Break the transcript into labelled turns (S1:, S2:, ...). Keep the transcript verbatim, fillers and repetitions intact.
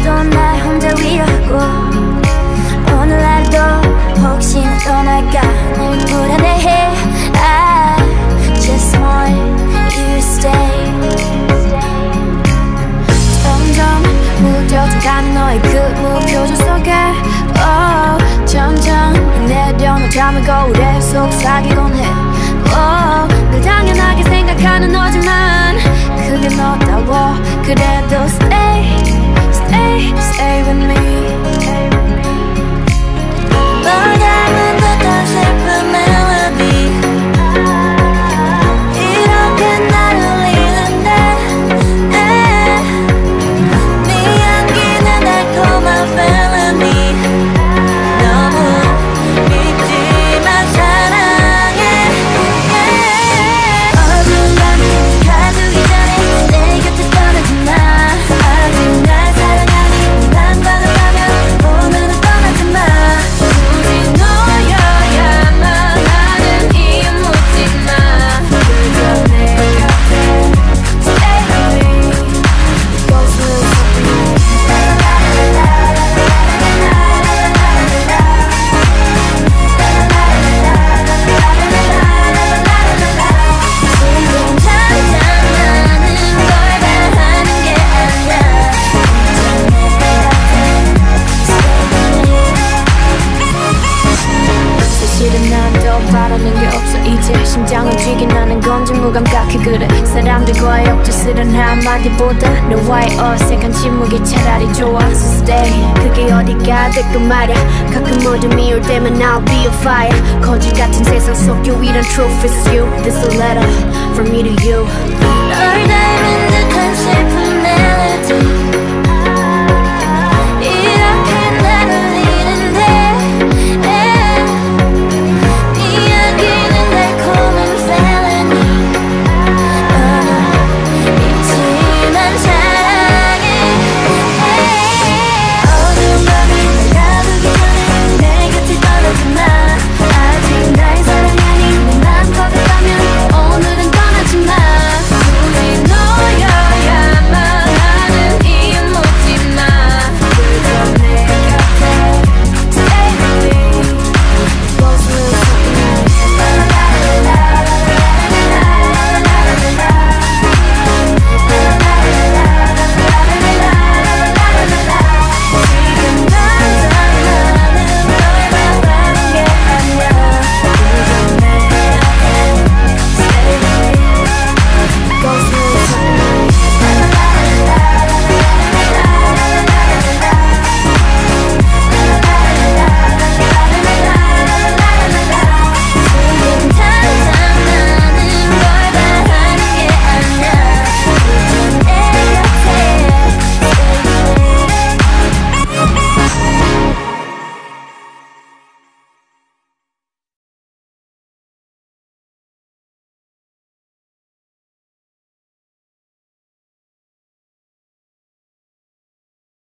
S1: 또 날 혼자 위로하고 오늘 하루도 혹시나 떠날까 늘 불안해해. I just want you to stay. 점점 무뎌져가는 너의 그 무표정 속에 oh, 점점 내려놓은 잠을 거울에 속삭이곤 해. oh, 늘 당연하게 생각하는 너지만 그게 너다워. 그래도 stay, stay, stay with me. 널 닮은 듯한 슬픈 멜로디 이렇게 날 울리는데 네 향기는 달콤한 felony. 너무 믿지만 사랑해. 어두운 밤이 가두기 전에 내 곁에 떠나지 마. 아직 날 사랑하니 난관을 하면 오늘은 떠나지 마. 굳이 너여야만 하는 이유 묻지 마. 그저 내 곁에 stay with me. Go smooth with me. 지금 당장 나는 걸 다 하는 게 아니야. 사실은 난 더 바라는 게 없어. 이제 심장을 쥐긴 하는 건지 무감각해. 그래 사람들과의 억지스런 한마디보다 너와의 어색한 침묵이 차라리 좋아. So stay 그게 어디가 됐건 말야. 가끔 어둠이 올 때면 I'll be a fire. 거짓 같은 세상 속 유일한 truth is you. This a letter from me to you. 널 닮은 듯한 슬픔